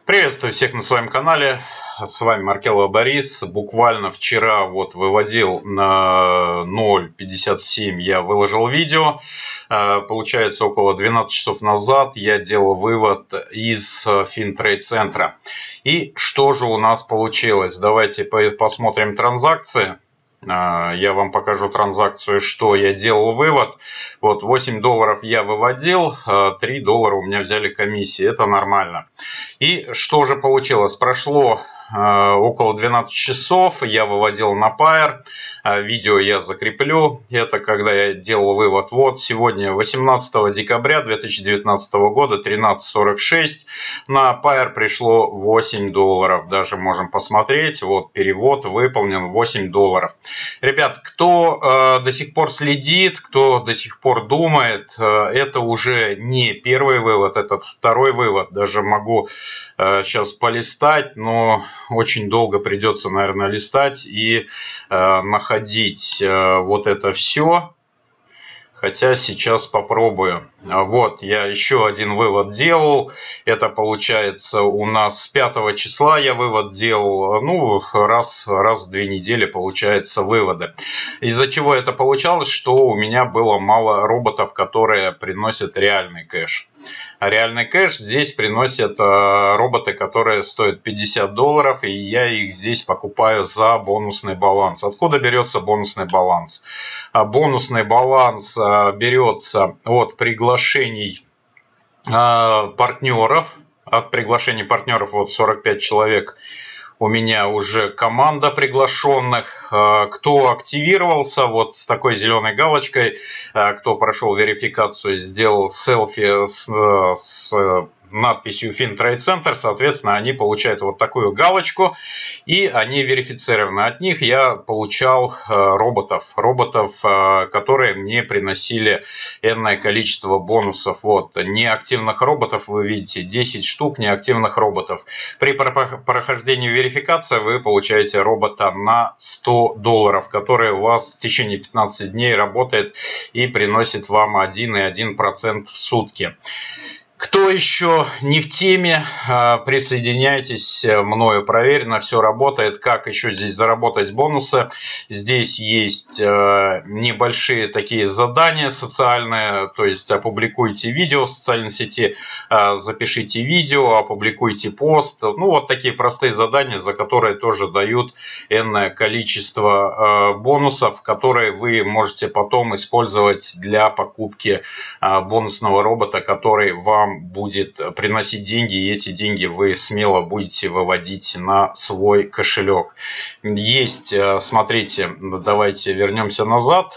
Приветствую всех на своем канале. С вами Маркелова Борис. Буквально вчера выводил на 0.57, я выложил видео. Получается, около 12 часов назад я делал вывод из Финтрейд центра. И что же у нас получилось? Давайте посмотрим транзакции. Я вам покажу транзакцию, что я делал вывод. Вот 8 долларов я выводил, 3 доллара у меня взяли комиссии. Это нормально. И что же получилось? Прошло около 12 часов, я выводил на Pair. Видео я закреплю. Это когда я делал вывод. Вот сегодня 18 декабря 2019 года 13:46. На Pair пришло 8 долларов. Даже можем посмотреть. Вот перевод выполнен, 8 долларов. Ребят, кто до сих пор следит, кто до сих пор думает, это уже не первый вывод, это второй вывод. Даже могу сейчас полистать, но очень долго придется, наверное, листать и находить вот это все. Хотя сейчас попробую. Вот, я еще один вывод делал. Это получается у нас с 5 числа я вывод делал. Ну, раз в 2 недели получается выводы. Из-за чего это получалось? Что у меня было мало роботов, которые приносят реальный кэш. А реальный кэш здесь приносят роботы, которые стоят 50 долларов. И я их здесь покупаю за бонусный баланс. Откуда берется бонусный баланс? Бонусный баланс берется от приглашений партнеров. От приглашений партнеров, вот 45 человек у меня уже команда приглашенных. Кто активировался вот с такой зеленой галочкой, кто прошел верификацию, сделал селфи с надписью Fintrade Center, соответственно, они получают вот такую галочку, и они верифицированы. От них я получал роботов, которые мне приносили энное количество бонусов. Вот, неактивных роботов вы видите, 10 штук неактивных роботов. При прохождении верификации вы получаете робота на 100 долларов, который у вас в течение 15 дней работает и приносит вам 1,1% в сутки. Кто еще не в теме, присоединяйтесь, мною проверено, все работает. Как еще здесь заработать бонусы? Здесь есть небольшие такие задания социальные, то есть опубликуйте видео в социальной сети, запишите видео, опубликуйте пост. Ну вот такие простые задания, за которые тоже дают энное количество бонусов, которые вы можете потом использовать для покупки бонусного робота, который вам будет приносить деньги, и эти деньги вы смело будете выводить на свой кошелек. Есть, смотрите, давайте вернемся назад.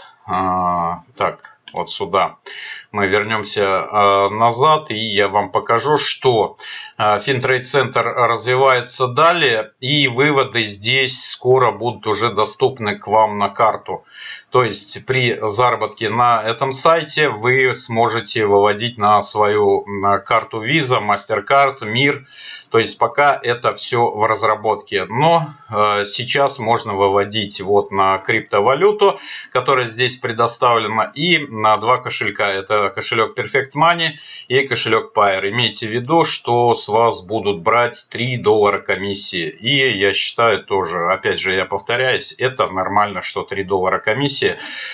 Так, вот сюда мы вернемся назад, и я вам покажу, что Fintrade Center развивается далее, и выводы здесь скоро будут уже доступны к вам на карту. То есть при заработке на этом сайте вы сможете выводить на свою карту Visa, MasterCard, Мир. То есть пока это все в разработке. Но сейчас можно выводить вот на криптовалюту, которая здесь предоставлена, и на 2 кошелька. Это кошелек Perfect Money и кошелек Pair. Имейте в виду, что с вас будут брать 3 доллара комиссии. И я считаю тоже, опять же я повторяюсь, это нормально, что 3 доллара комиссии.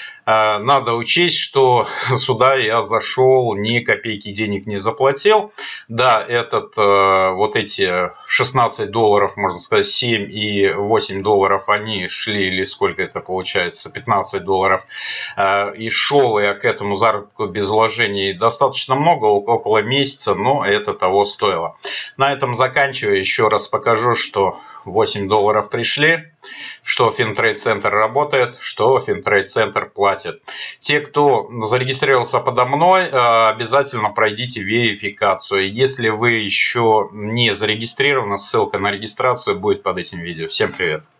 Надо учесть, что сюда я зашел, ни копейки денег не заплатил. Да, вот эти 16 долларов, можно сказать, 7 и 8 долларов, они шли, или сколько это получается, 15 долларов. И шел я к этому заработку без вложений достаточно много, около месяца, но это того стоило. На этом заканчиваю. Еще раз покажу, что 8 долларов пришли, что Fintrade Center работает, что Fintrade Center платит. Те, кто зарегистрировался подо мной, обязательно пройдите верификацию. Если вы еще не зарегистрированы, ссылка на регистрацию будет под этим видео. Всем привет!